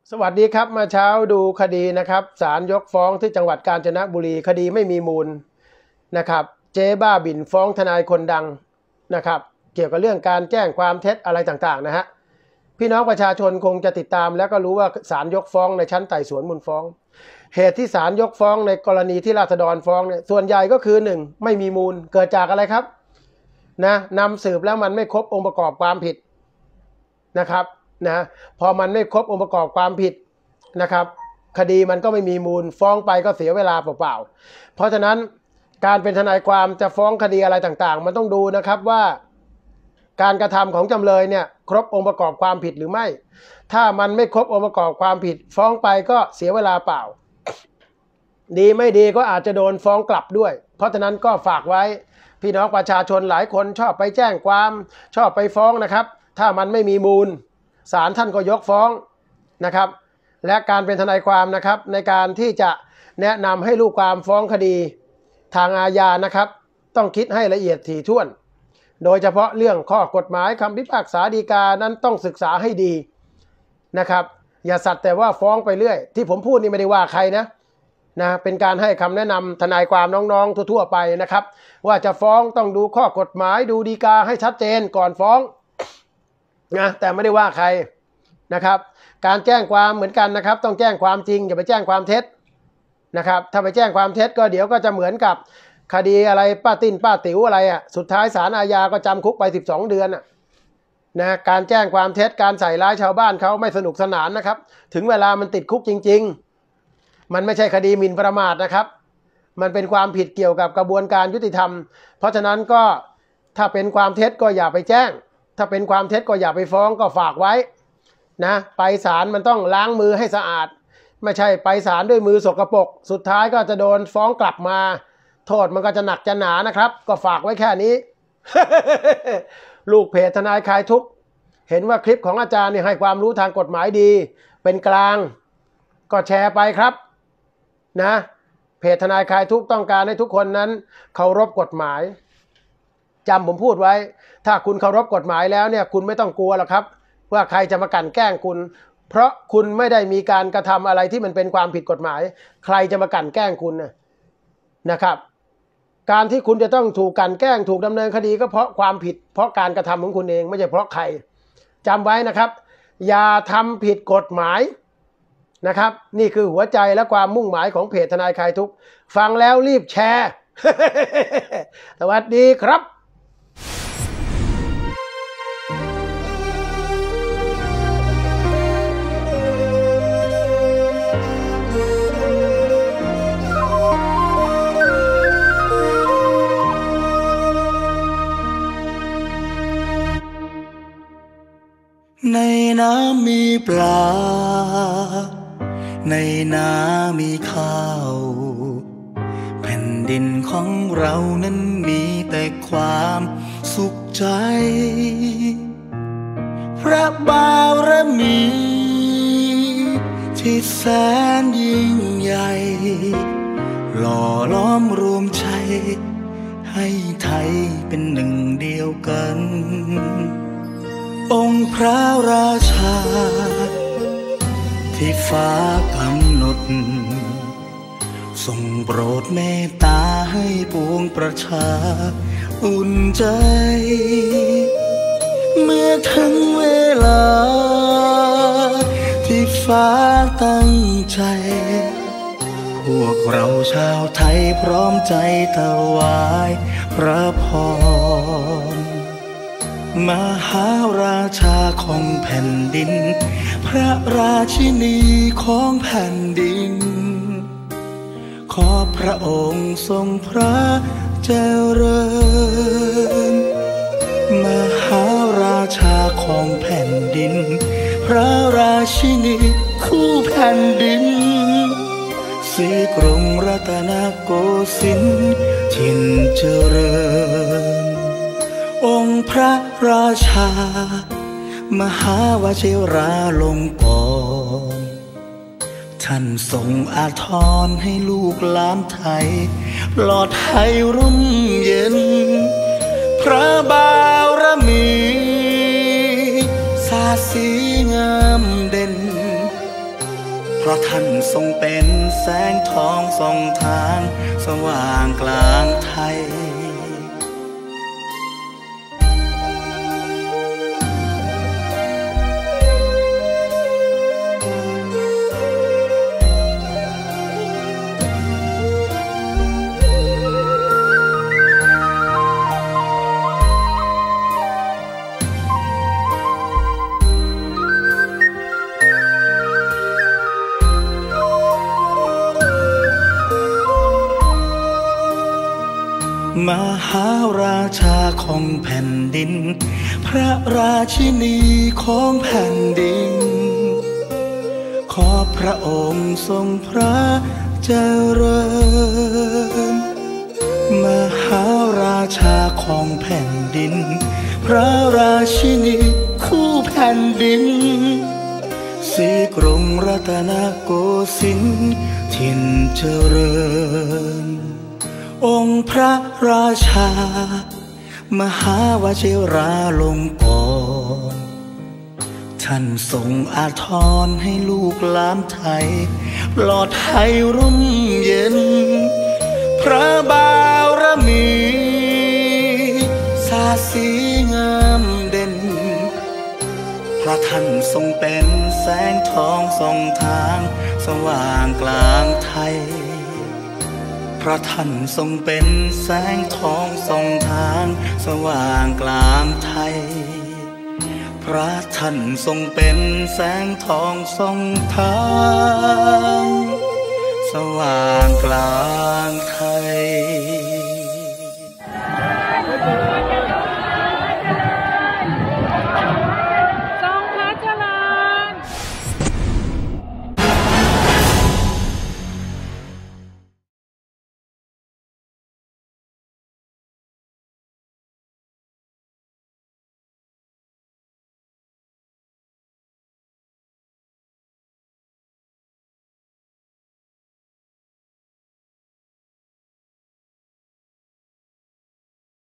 สวัสดีครับมาเช้าดูคดีนะครับศาลยกฟ้องที่จังหวัดกาญจนบุรีคดีไม่มีมูลนะครับเจ๊บ้าบินฟ้องทนายคนดังนะครับเกี่ยวกับเรื่องการแจ้งความเท็จอะไรต่างๆนะฮะพี่น้องประชาชนคงจะติดตามแล้วก็รู้ว่าศาลยกฟ้องในชั้นไต่สวนมูลฟ้องเหตุที่ศาลยกฟ้องในกรณีที่ราษฎรฟ้องเนี่ยส่วนใหญ่ก็คือ1ไม่มีมูลเกิดจากอะไรครับนะนำสืบแล้วมันไม่ครบองค์ประกอบความผิดนะครับนะพอมันไม่ครบองค์ประกอบความผิดนะครับคดีมันก็ไม่มีมูลฟ้องไปก็เสียเวลาเปล่าๆเพราะฉะนั้นการเป็นทนายความจะฟ้องคดีอะไรต่างๆมันต้องดูนะครับว่าการกระทำของจำเลยเนี่ยครบองค์ประกอบความผิดหรือไม่ถ้ามันไม่ครบองค์ประกอบความผิดฟ้องไปก็เสียเวลาเปล่าดีไม่ดีก็อาจจะโดนฟ้องกลับด้วยเพราะฉะนั้นก็ฝากไว้พี่น้องประชาชนหลายคนชอบไปแจ้งความชอบไปฟ้องนะครับถ้ามันไม่มีมูลศาลท่านก็ยกฟ้องนะครับและการเป็นทนายความนะครับในการที่จะแนะนำให้ลูกความฟ้องคดีทางอาญานะครับต้องคิดให้ละเอียดถี่ถ้วนโดยเฉพาะเรื่องข้อกฎหมายคำพิพากษาฎีกานั้นต้องศึกษาให้ดีนะครับอย่าสัตว์แต่ว่าฟ้องไปเรื่อยที่ผมพูดนี่ไม่ได้ว่าใครนะเป็นการให้คำแนะนำทนายความน้องๆทั่วๆไปนะครับว่าจะฟ้องต้องดูข้อกฎหมายดูฎีกาให้ชัดเจนก่อนฟ้องนะแต่ไม่ได้ว่าใครนะครับการแจ้งความเหมือนกันนะครับต้องแจ้งความจริงอย่าไปแจ้งความเท็จนะครับถ้าไปแจ้งความเท็จก็เดี๋ยวก็จะเหมือนกับคดีอะไรป้าติ้นป้าติ๋วอะไรสุดท้ายศาลอาญาก็จำคุกไป12 เดือนนะการแจ้งความเท็จการใส่ร้ายชาวบ้านเขาไม่สนุกสนานนะครับถึงเวลามันติดคุกจริงๆมันไม่ใช่คดีหมิ่นประมาทนะครับมันเป็นความผิดเกี่ยวกับกระบวนการยุติธรรมเพราะฉะนั้นก็ถ้าเป็นความเท็จก็อย่าไปแจ้งถ้าเป็นความเท็จก็อย่าไปฟ้องก็ฝากไว้นะไปศาลมันต้องล้างมือให้สะอาดไม่ใช่ไปศาลด้วยมือสกปรกสุดท้ายก็จะโดนฟ้องกลับมาโทษมันก็จะหนักจะหนานะครับก็ฝากไว้แค่นี้ ลูกเพจทนายคลายทุกข์เห็นว่าคลิปของอาจารย์เนี่ยให้ความรู้ทางกฎหมายดีเป็นกลางก็แชร์ไปครับนะเพจทนายคลายทุกข์ต้องการให้ทุกคนนั้นเคารพกฎหมายจำผมพูดไว้ถ้าคุณเคารพกฎหมายแล้วเนี่ยคุณไม่ต้องกลัวหรอกครับว่าใครจะมากลั่นแกล้งคุณเพราะคุณไม่ได้มีการกระทำอะไรที่มันเป็นความผิดกฎหมายใครจะมากลั่นแกล้งคุณนะครับการที่คุณจะต้องถูกกลั่นแกล้งถูกดำเนินคดีก็เพราะความผิดเพราะการกระทำของคุณเองไม่ใช่เพราะใครจำไว้นะครับอย่าทำผิดกฎหมายนะครับนี่คือหัวใจและความมุ่งหมายของเพจทนายคลายทุกข์ฟังแล้วรีบแชร์ สวัสดีครับในน้ำมีปลาในนามีข้าวแผ่นดินของเรานั้นมีแต่ความสุขใจพระบารมีที่แสนยิ่งใหญ่หล่อล้อมรวมใจให้ไทยเป็นหนึ่งเดียวกันองค์พระราชาที่ฟ้ากำหนดทรงโปรดเมตตาให้ปวงประชาอุ่นใจเมื่อถึงเวลาที่ฟ้าตั้งใจพวกเราชาวไทยพร้อมใจถวายพระพรมหาราชาของแผ่นดินพระราชินีของแผ่นดินขอพระองค์ทรงพระเจริญมหาราชาของแผ่นดินพระราชินีคู่แผ่นดินศรีกรุงรัตนโกสินทร์ถิ่นเจริญองค์พระราชามหาวชิราลงกรณ์ท่านทรงอาทรให้ลูกหลานไทยปลอดภัยร่มเย็นพระบารมี สาสีงามเด่นท่านทรงเป็นแสงทองส่องทางสว่างกลางไทยมหาราชาของแผ่นดินพระราชินีของแผ่นดินขอพระองค์ทรงพระเจริญมหาราชาของแผ่นดินพระราชินีคู่แผ่นดินศรีกรุงรัตนโกสินทร์ถิ่นเจริญองค์พระราชามหาวชิราลงกรณ์ท่านทรงอาทรให้ลูกหลานไทยปลอดภัยร่มเย็นพระบารมีสาสีงามเด่นเพราะท่านทรงเป็นแสงทองส่องทางสว่างกลางไทยพระท่านทรงเป็นแสงทองส่องทางสว่างกลางไทยพระท่านทรงเป็นแสงทองส่องทางสว่างกลางไทย